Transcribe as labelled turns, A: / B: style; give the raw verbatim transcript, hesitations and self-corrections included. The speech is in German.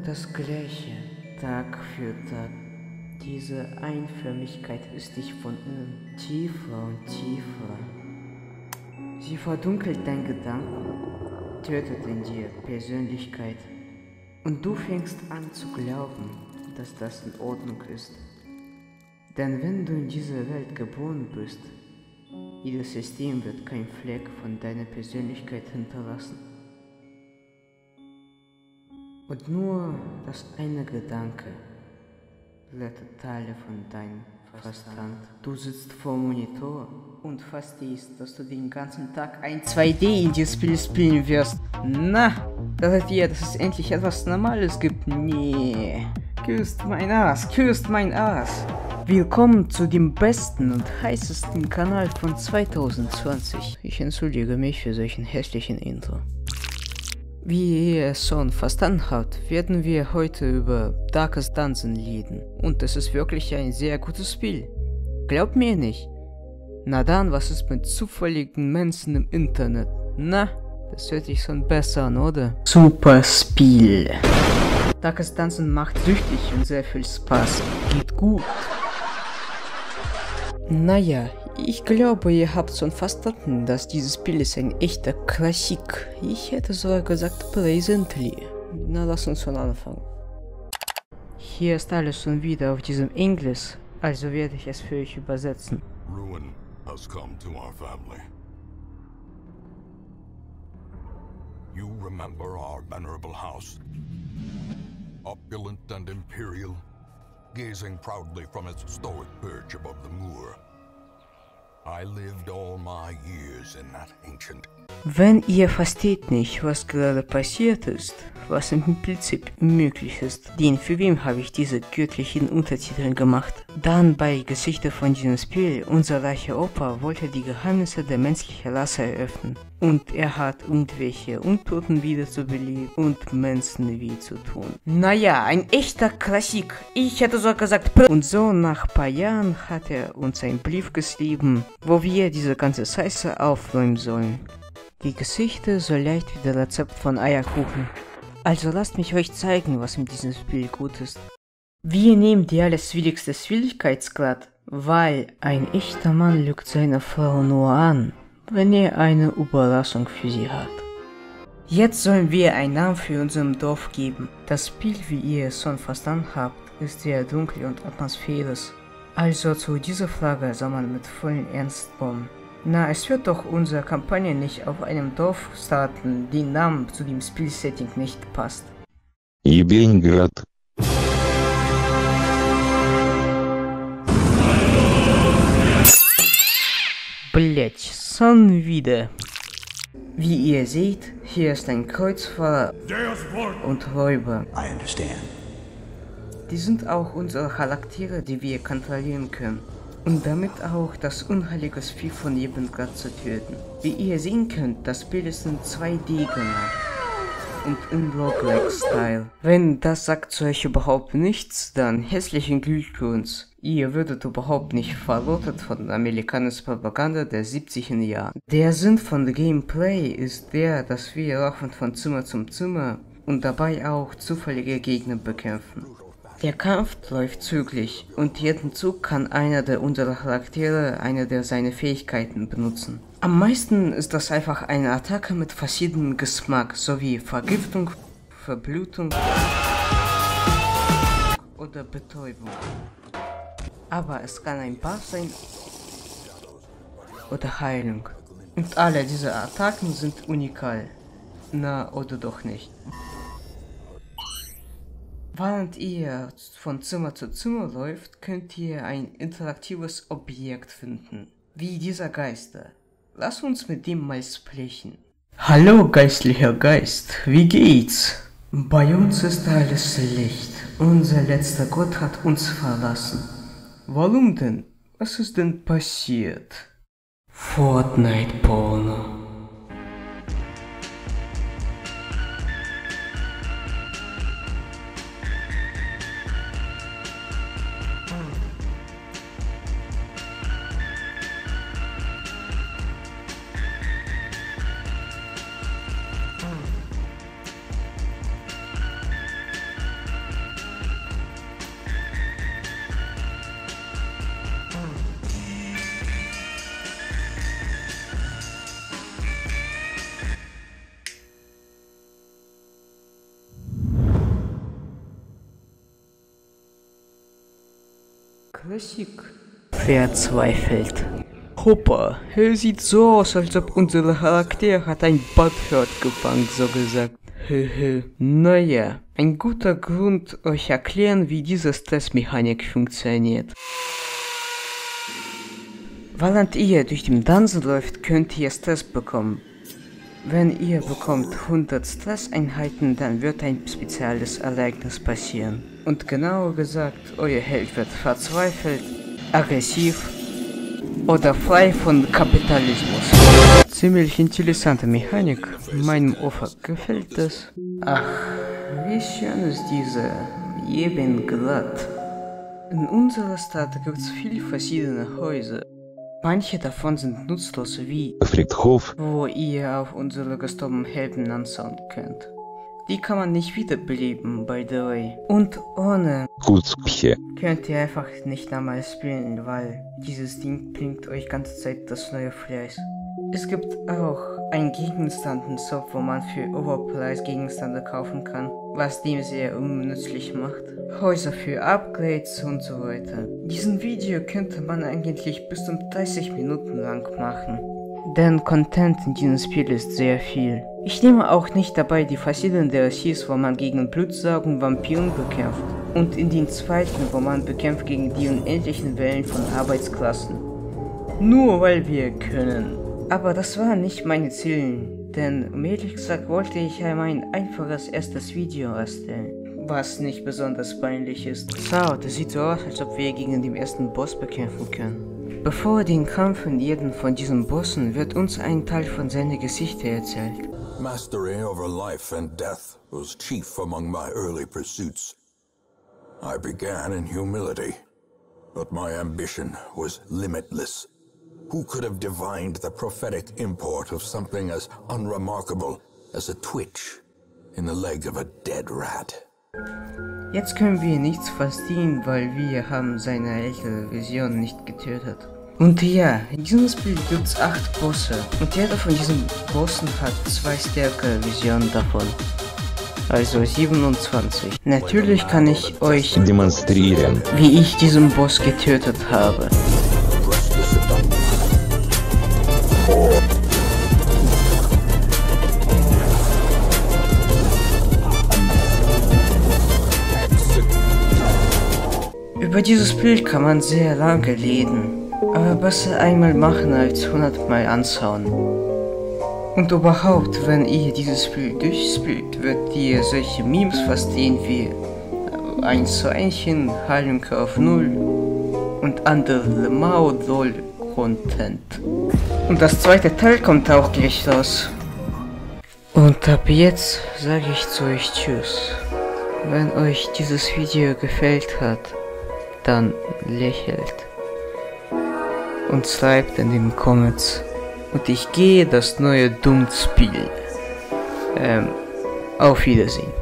A: das Gleiche, Tag für Tag. Diese Einförmigkeit ist dich von innen tiefer und tiefer. Sie verdunkelt dein Gedanken, tötet in dir Persönlichkeit. Und du fängst an zu glauben, dass das in Ordnung ist. Denn wenn du in dieser Welt geboren bist, jedes System wird kein Fleck von deiner Persönlichkeit hinterlassen. Und nur das eine Gedanke rettet Teile von deinem Verstand. Du sitzt vor dem Monitor und verstehst, dass du den ganzen Tag ein zwei D in dieses Spiel spielen wirst. Na, dachtet ihr, dass es endlich etwas Normales gibt? Nee. Küsst mein Ass, küsst mein Ass. Willkommen zu dem besten und heißesten Kanal von zweitausendzwanzig. Ich entschuldige mich für solchen hässlichen Intro. Wie ihr es schon verstanden habt, werden wir heute über Darkest Dungeon reden. Und es ist wirklich ein sehr gutes Spiel. Glaubt mir nicht. Na dann, was ist mit zufälligen Menschen im Internet? Na, das hört sich schon besser an, oder? Super Spiel. Darkest Dungeon macht süchtig und sehr viel Spaß. Geht gut. Naja, ich glaube, ihr habt schon verstanden, dass dieses Spiel ist ein echter Klassik. Ich hätte sogar gesagt presently. Na, lass uns schon anfangen. Hier ist alles schon wieder auf diesem Englisch, also werde ich es für euch übersetzen.
B: Ruin has come to our family. You remember our venerable house? Opulent and imperial, gazing proudly from its stoic perch above the moor. I lived all my years in that ancient...
A: Wenn ihr versteht nicht, was gerade passiert ist, was im Prinzip möglich ist, denn für wem habe ich diese göttlichen Untertitel gemacht? Dann bei Geschichte von diesem Spiel, unser reicher Opa wollte die Geheimnisse der menschlichen Rasse eröffnen. Und er hat irgendwelche Untoten wiederzubeleben und Menschen wie zu tun. Naja, ein echter Klassik. Ich hätte so gesagt. Und so nach ein paar Jahren hat er uns einen Brief geschrieben, wo wir diese ganze Scheiße aufräumen sollen. Die Geschichte so leicht wie das Rezept von Eierkuchen. Also lasst mich euch zeigen, was in diesem Spiel gut ist. Wir nehmen die allerschwierigste Schwierigkeitsgrad, weil ein echter Mann lügt seine Frau nur an, wenn er eine Überraschung für sie hat. Jetzt sollen wir einen Namen für unserem Dorf geben. Das Spiel, wie ihr es schon verstanden habt, ist sehr dunkel und atmosphärisch. Also zu dieser Frage soll man mit vollem Ernst kommen. Na, es wird doch unsere Kampagne nicht auf einem Dorf starten, den Namen zu dem Spielsetting nicht passt.
C: Ебеньград.
A: Blech, schon wieder. Wie ihr seht, hier ist ein Kreuzfahrer und Räuber.
D: I understand.
A: Die sind auch unsere Charaktere, die wir kontrollieren können. Und damit auch das unheilige Vieh von Ебеньград zu töten. Wie ihr sehen könnt, das Spiel ist in zwei D gemacht. Und in Roguelike-Style. Wenn das sagt zu euch überhaupt nichts, dann herzlichen Glückwunsch. Ihr würdet überhaupt nicht verlotet von amerikanischer Propaganda der siebziger Jahre. Der Sinn von Gameplay ist der, dass wir laufen von Zimmer zum Zimmer und dabei auch zufällige Gegner bekämpfen. Der Kampf läuft zügig und jeden Zug kann einer der unserer Charaktere eine der seine Fähigkeiten benutzen. Am meisten ist das einfach eine Attacke mit verschiedenem Geschmack, sowie Vergiftung, Verblutung oder Betäubung. Aber es kann ein Buff sein oder Heilung. Und alle diese Attacken sind unikal. Na, oder doch nicht. Während ihr von Zimmer zu Zimmer läuft, könnt ihr ein interaktives Objekt finden, wie dieser Geister. Lass uns mit dem mal sprechen. Hallo geistlicher Geist, wie geht's? Bei uns ist alles schlecht. Unser letzter Gott hat uns verlassen. Warum denn? Was ist denn passiert? Fortnite Porno. Klassik. Verzweifelt. Hoppa, er sieht so aus, als ob unser Charakter hat ein Butthurt gefangen, so gesagt. Hehe. Naja, ein guter Grund, euch erklären, wie diese Stressmechanik funktioniert. Während ihr durch den Dungeon läuft, könnt ihr Stress bekommen. Wenn ihr bekommt hundert Stresseinheiten, dann wird ein spezielles Ereignis passieren. Und genauer gesagt, euer Held wird verzweifelt, aggressiv oder frei von Kapitalismus. Ziemlich interessante Mechanik, meinem Opfer gefällt es. Ach, wie schön ist diese eben glatt. In unserer Stadt gibt es viele verschiedene Häuser. Manche davon sind nutzlos wie
C: Friedhof,
A: wo ihr auf unsere gestorbenen Helden anschauen könnt. Die kann man nicht wiederbeleben, by the way. Und ohne
C: Kutzpche,
A: könnt ihr einfach nicht normal spielen, weil dieses Ding bringt euch ganze Zeit das neue Fleisch. Es gibt auch einen Gegenstand im Shop, wo man für Overpreis Gegenstände kaufen kann, was dem sehr unnützlich macht. Häuser für Upgrades und so weiter. Diesen Video könnte man eigentlich bis zu dreißig Minuten lang machen. Denn Content in diesem Spiel ist sehr viel. Ich nehme auch nicht dabei die verschiedenen D L Cs, wo man gegen Blutsaugen und Vampiren bekämpft. Und in den zweiten, wo man bekämpft gegen die unendlichen Wellen von Arbeitsklassen. Nur weil wir können. Aber das war nicht meine Ziele, denn um ehrlich gesagt wollte ich einmal ein einfaches erstes Video erstellen, was nicht besonders peinlich ist. So, das sieht so aus, als ob wir gegen den ersten Boss bekämpfen können. Bevor den Kampf in jedem von diesen Bossen wird uns ein Teil von seiner Geschichte erzählt.
B: Mastery over life and death was chief among my early pursuits. I began in humility, but my ambition was limitless. Who could have divined the prophetic import of something as unremarkable as a twitch in the leg of a dead rat?
A: Jetzt können wir nichts verstehen, weil wir haben seine ältere Version nicht getötet. Und ja, in diesem Spiel gibt es acht Bosse und jeder von diesen Bossen hat zwei stärkere Versionen davon. Also siebenundzwanzig. Natürlich kann ich euch
C: demonstrieren,
A: wie ich diesen Boss getötet habe. Über dieses Bild kann man sehr lange reden, aber besser einmal machen als hundertmal anschauen. Und überhaupt, wenn ihr dieses Spiel durchspielt, werdet ihr solche Memes verstehen wie eins zu eins, Halunke auf null und andere Mao-Lol-Content. Und das zweite Teil kommt auch gleich raus. Und ab jetzt sage ich zu euch Tschüss. Wenn euch dieses Video gefällt hat, dann lächelt und schreibt in den Comments. Und ich gehe das neue Doom spielen. Ähm, auf Wiedersehen.